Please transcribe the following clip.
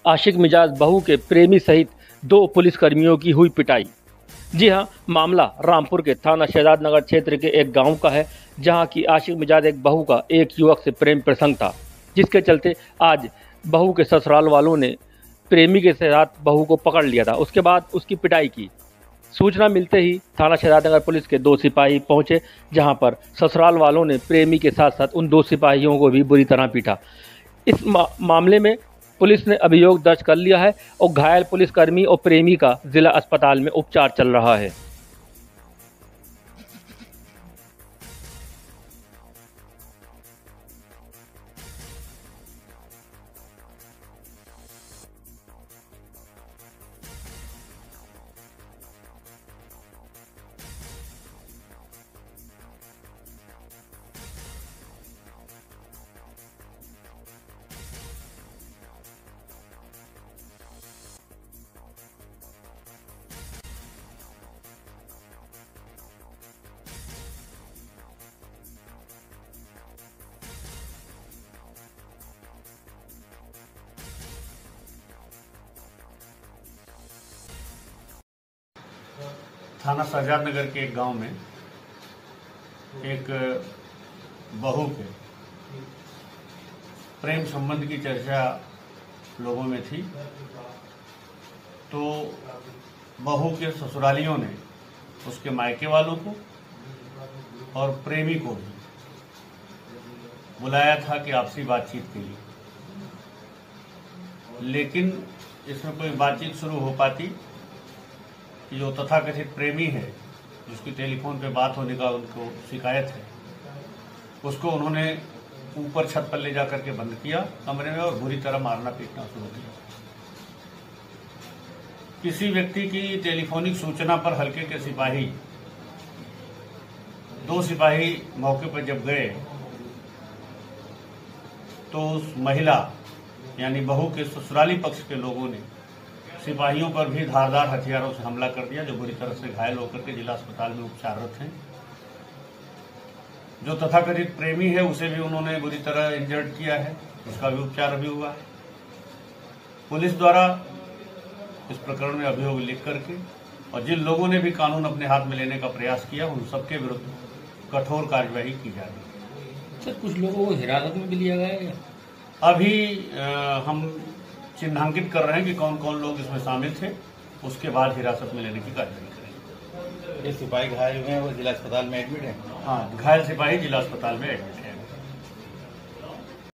आशिक मिजाज बहू के प्रेमी सहित 2 पुलिसकर्मियों की हुई पिटाई। जी हां, मामला रामपुर के थाना शहजाद नगर क्षेत्र के एक गांव का है, जहां की आशिक मिजाज एक बहू का एक युवक से प्रेम प्रसंग था, जिसके चलते आज बहू के ससुराल वालों ने प्रेमी के साथ बहू को पकड़ लिया था। उसके बाद उसकी पिटाई की। सूचना मिलते ही थाना शहजाद नगर पुलिस के 2 सिपाही पहुंचे, जहां पर ससुराल वालों ने प्रेमी के साथ साथ उन 2 सिपाहियों को भी बुरी तरह पीटा। इस मामले में पुलिस ने अभियोग दर्ज कर लिया है और घायल पुलिसकर्मी और प्रेमी का जिला अस्पताल में उपचार चल रहा है। थाना शहजाद नगर के एक गांव में एक बहू के प्रेम संबंध की चर्चा लोगों में थी, तो बहू के ससुरालियों ने उसके मायके वालों को और प्रेमी को भी बुलाया था कि आपसी बातचीत के लिए, लेकिन इसमें कोई बातचीत शुरू हो पाती। जो तथाकथित प्रेमी है, जिसकी टेलीफोन पे बात होने का उनको शिकायत है, उसको उन्होंने ऊपर छत पर ले जाकर के बंद किया कमरे में और बुरी तरह मारना पीटना शुरू किया। किसी व्यक्ति की टेलीफोनिक सूचना पर हल्के के सिपाही 2 सिपाही मौके पर जब गए तो उस महिला यानी बहू के ससुराली पक्ष के लोगों ने सिपाहियों पर भी धारदार हथियारों से हमला कर दिया, जो बुरी तरह से घायल होकर के जिला अस्पताल में उपचाररत हैं। जो तथाकथित प्रेमी है उसे भी उन्होंने बुरी तरह इंजर्ड किया है, उसका भी उपचार अभी हुआ है। पुलिस द्वारा इस प्रकरण में अभियोग लिख करके और जिन लोगों ने भी कानून अपने हाथ में लेने का प्रयास किया, उन सबके विरुद्ध कठोर कार्यवाही की जा रही है। सर, कुछ लोगों को हिरासत में भी लिया गया है। अभी हम चिन्हांकित कर रहे हैं कि कौन कौन लोग इसमें शामिल थे, उसके बाद हिरासत में लेने की कार्यवाही करेंगे। ये सिपाही घायल हुए हैं, वो जिला अस्पताल में एडमिट है। हाँ, घायल सिपाही जिला अस्पताल में एडमिट है।